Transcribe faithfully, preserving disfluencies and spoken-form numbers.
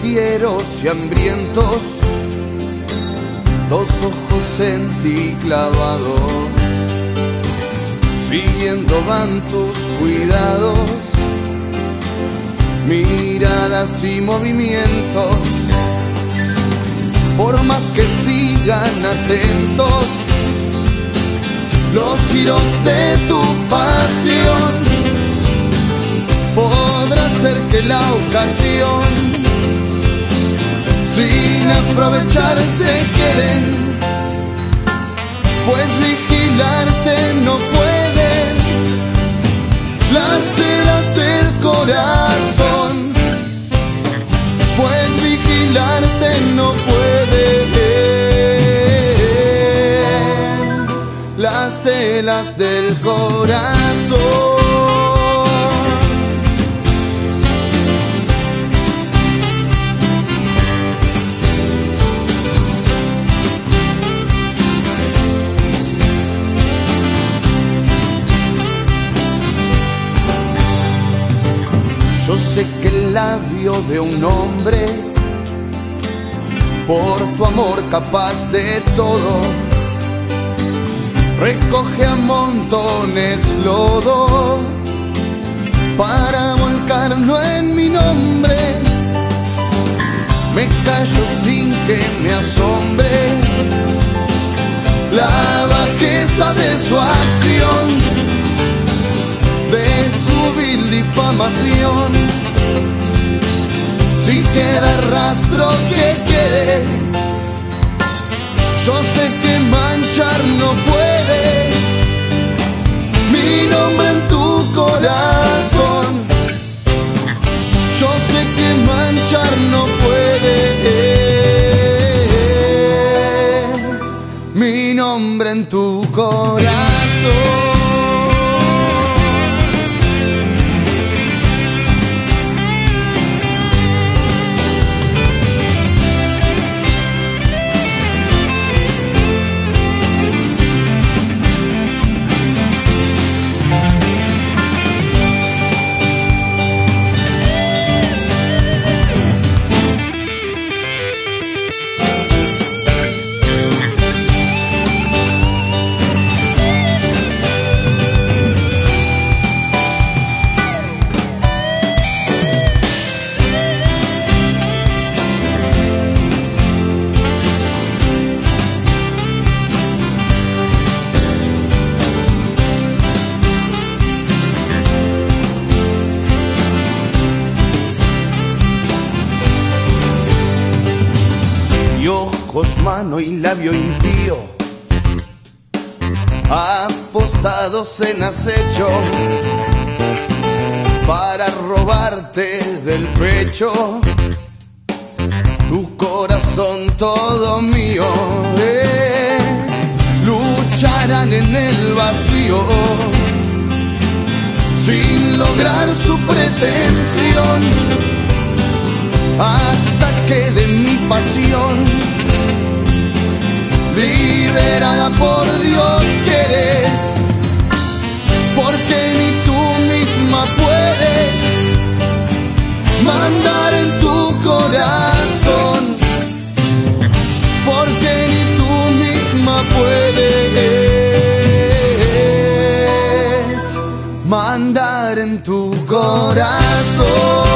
fieros y hambrientos, dos ojos en ti clavados, siguiendo van tus cuidados, miradas y movimientos, por más que sigan atentos los giros de tu pasión. Podrá ser que la ocasión sin aprovecharse quieren, pues vigilarte no pueden las telas del corazón, pues vigilarte no pueden las telas del corazón. Yo sé que el labio de un hombre, por tu amor capaz de todo, recoge a montones lodo para volcarlo en mi nombre. Me callo sin que me asombre la bajeza de su acción, de su vil difamación. Si queda rastro que quede, yo sé que manchar no puede mi nombre en tu corazón. Yo sé que manchar no puede mi nombre en tu corazón. Mano y labio impío, apostados en acecho para robarte del pecho tu corazón todo mío. Eh, lucharán en el vacío sin lograr su pretensión, hasta que de mi pasión liberada por Dios quedes, porque ni tú misma puedes mandar en tu corazón, porque ni tú misma puedes mandar en tu corazón.